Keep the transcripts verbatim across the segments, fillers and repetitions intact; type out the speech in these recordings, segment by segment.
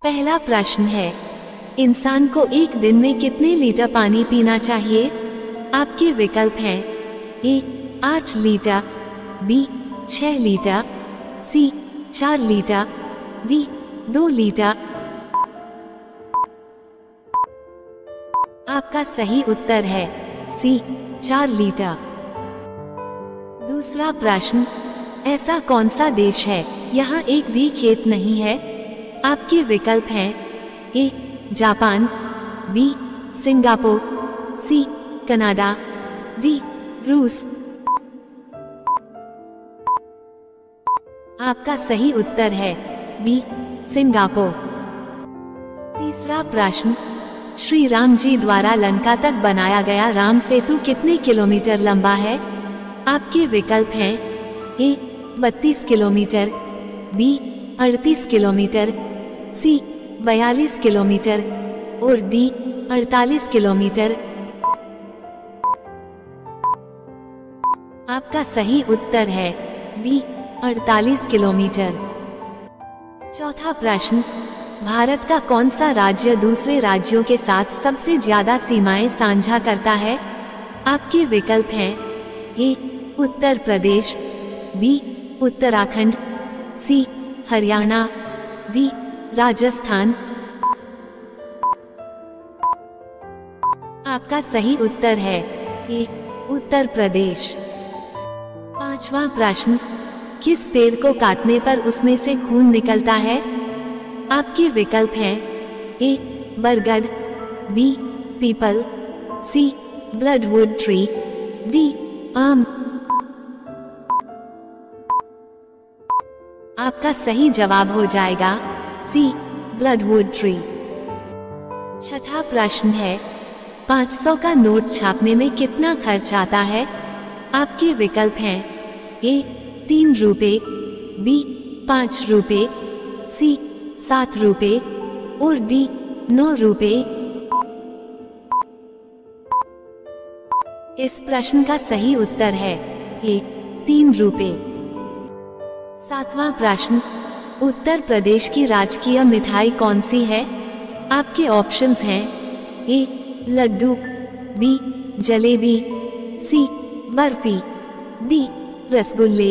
पहला प्रश्न है, इंसान को एक दिन में कितने लीटर पानी पीना चाहिए? आपके विकल्प हैं ए आठ लीटर, बी छह लीटर, सी चार लीटर, डी दो लीटर। आपका सही उत्तर है सी चार लीटर। दूसरा प्रश्न, ऐसा कौन सा देश है यहाँ एक भी खेत नहीं है? आपके विकल्प हैं A Japan, B Singapore, C Canada, D रूस। आपका सही उत्तर है बी सिंगापुर। तीसरा प्रश्न, श्री राम जी द्वारा लंका तक बनाया गया राम सेतु कितने किलोमीटर लंबा है? आपके विकल्प हैं ए बत्तीस किलोमीटर, बी अड़तीस किलोमीटर, सी बयालीस किलोमीटर और डी अड़तालीस किलोमीटर। आपका सही उत्तर है डी अड़तालीस किलोमीटर। चौथा प्रश्न, भारत का कौन सा राज्य दूसरे राज्यों के साथ सबसे ज्यादा सीमाएं साझा करता है? आपके विकल्प हैं A Uttar Pradesh, B Uttarakhand, C Haryana, D Rajasthan. आपका सही उत्तर है ए उत्तर प्रदेश। पांचवा प्रश्न, किस पेड़ को काटने पर उसमें से खून निकलता है? आपके विकल्प हैं ए बरगद, बी पीपल, सी ब्लडवुड ट्री, डी आम। आपका सही जवाब हो जाएगा सी ब्लडवुड ट्री। छठा प्रश्न है, पाँच सौ का नोट छापने में कितना खर्च आता है? आपके विकल्प हैं ए तीन रुपए, बी पाँच रुपए, सी सात रुपए और डी नौ रुपए। इस प्रश्न का सही उत्तर है ए तीन रुपए। सातवां प्रश्न, उत्तर प्रदेश की राजकीय मिठाई कौन सी है? आपके ऑप्शंस हैं A laddu, B jalebi, C barfi, D रसगुल्ले।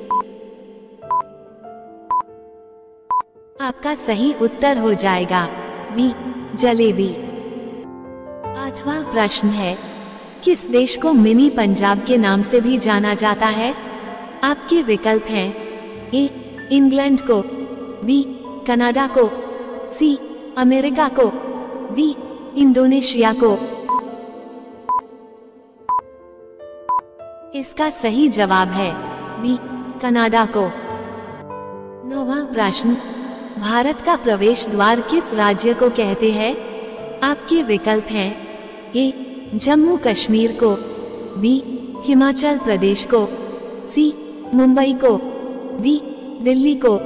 आपका सही उत्तर हो जाएगा बी जलेबी। आठवां प्रश्न है, किस देश को मिनी पंजाब के नाम से भी जाना जाता है? आपके विकल्प हैं ए इंग्लैंड को, बी कनाडा को, सी अमेरिका को, डी इंडोनेशिया को। इसका सही जवाब है बी कनाडा को। नौवां प्रश्न, भारत का प्रवेश द्वार किस राज्य को कहते हैं? आपके विकल्प हैं ए जम्मू कश्मीर को, बी हिमाचल प्रदेश को, सी मुंबई को, डी दिल्ली को।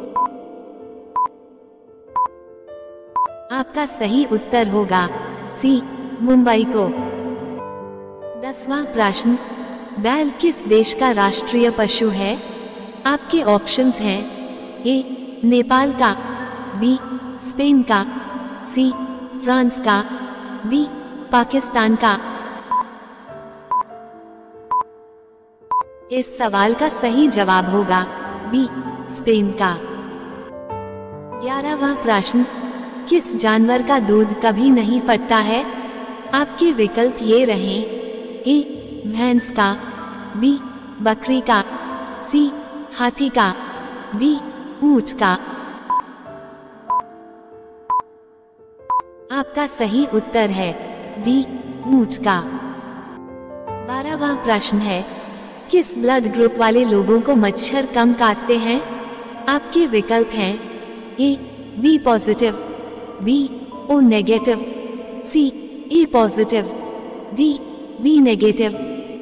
आपका सही उत्तर होगा सी मुंबई को। दसवां प्रश्न, बैल किस देश का राष्ट्रीय पशु है? आपके ऑप्शंस हैं ए नेपाल का, बी स्पेन का, सी फ्रांस का, डी पाकिस्तान का। इस सवाल का सही जवाब होगा बी स्पेन का। ग्यारहवां प्रश्न, किस जानवर का दूध कभी नहीं फटता है? आपके विकल्प ये रहें ए भैंस का, बी बकरी का, सी हाथी का, डी ऊंट का। आपका सही उत्तर है डी ऊंट का। बारहवां प्रश्न है, किस ब्लड ग्रुप वाले लोगों को मच्छर कम काटते हैं? आपके विकल्प हैं A B positive, B O negative, C A positive, D B negative.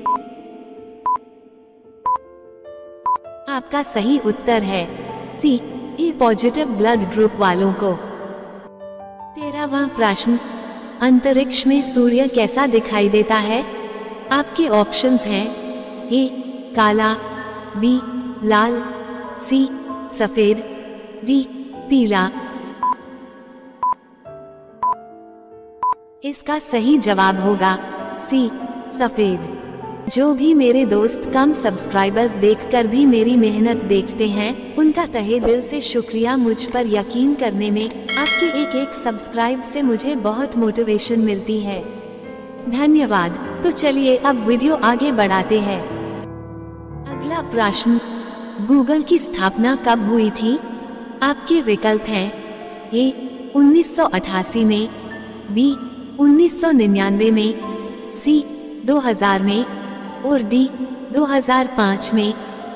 आपका सही उत्तर है C A positive blood group वालों को। तेरहवां प्रश्न, अंतरिक्ष में सूर्य कैसा दिखाई देता है? आपके ऑप्शंस हैं ए काला, बी लाल, सी सफेद, डी पीला। इसका सही जवाब होगा सी सफेद। जो भी मेरे दोस्त कम सब्सक्राइबर्स देखकर भी मेरी मेहनत देखते हैं, उनका तहे दिल से शुक्रिया। मुझ पर यकीन करने में आपके एक एक सब्सक्राइब से मुझे बहुत मोटिवेशन मिलती है। धन्यवाद। तो चलिए अब वीडियो आगे बढ़ाते हैं। अगला प्रश्न, गूगल की स्थापना कब हुई थी? आपके विकल्प हैं ए उन्नीस सौ अठासी में, बी उन्नीस सौ निन्यानवे में, सी दो हज़ार में और डी दो हज़ार पाँच में।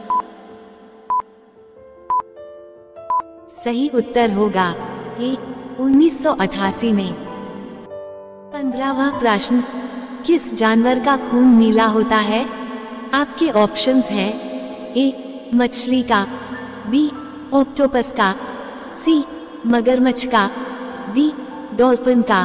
सही उत्तर होगा ए उन्नीस सौ अठासी में। पंद्रहवां प्रश्न, किस जानवर का खून नीला होता है? आपके ऑप्शंस हैं ए मछली का, बी ऑक्टोपस का, सी मगरमच्छ का, डी डॉल्फिन का।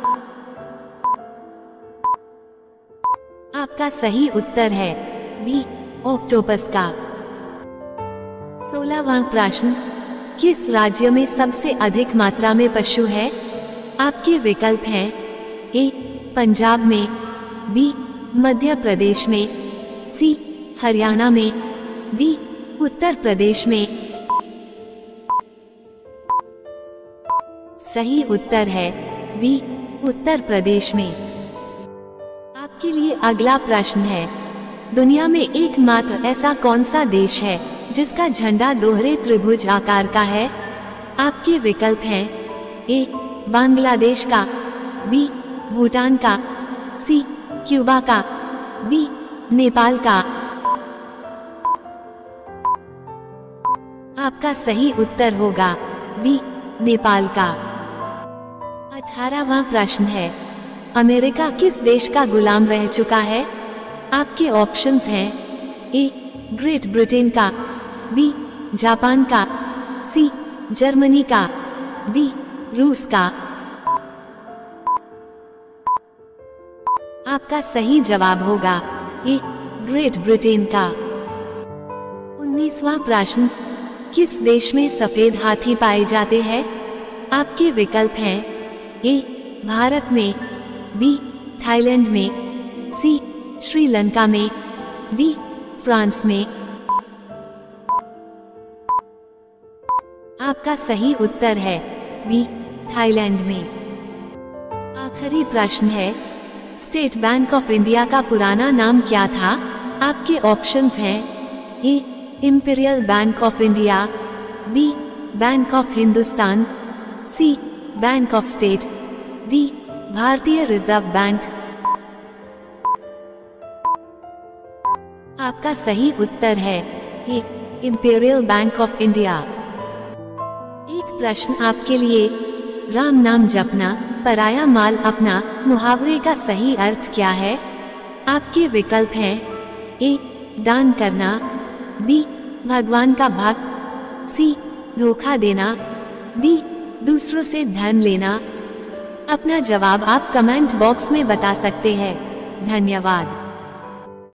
आपका सही उत्तर है बी ऑक्टोपस का। सोलहवां प्रश्न, किस राज्य में सबसे अधिक मात्रा में पशु है? आपके विकल्प हैं ए पंजाब में, बी मध्य प्रदेश में, सी हरियाणा में, डी उत्तर प्रदेश में। सही उत्तर है डी उत्तर प्रदेश में। आपके लिए अगला प्रश्न है, दुनिया में एकमात्र ऐसा कौन सा देश है जिसका झंडा दोहरे त्रिभुज आकार का है? आपके विकल्प हैं ए बांग्लादेश का, बी भूटान का, सी क्यूबा का, डी नेपाल का। आपका सही उत्तर होगा डी नेपाल का। अठारहवां प्रश्न है, अमेरिका किस देश का गुलाम रह चुका है? आपके ऑप्शंस हैं ए ग्रेट ब्रिटेन का, बी जापान का, सी जर्मनी का, डी रूस का। आपका सही जवाब होगा ए ग्रेट ब्रिटेन का। उन्नीसवां प्रश्न, किस देश में सफेद हाथी पाए जाते हैं? आपके विकल्प हैं ए भारत में, बी थाईलैंड में, सी श्रीलंका में, डी फ्रांस में। आपका सही उत्तर है बी थाईलैंड में। आखिरी प्रश्न है, स्टेट बैंक ऑफ इंडिया का पुराना नाम क्या था? आपके ऑप्शंस हैं A Imperial Bank of India, B Bank of Hindustan, C Bank of State, D Bharatiya Reserve Bank. आपका सही उत्तर है A Imperial Bank of India. एक प्रश्न आपके लिए, राम नाम जपना पराया माल अपना मुहावरे का सही अर्थ क्या है? आपके विकल्प हैं ए दान करना, बी भगवान का भक्त, सी धोखा देना, डी दूसरों से धन लेना। अपना जवाब आप कमेंट बॉक्स में बता सकते हैं। धन्यवाद।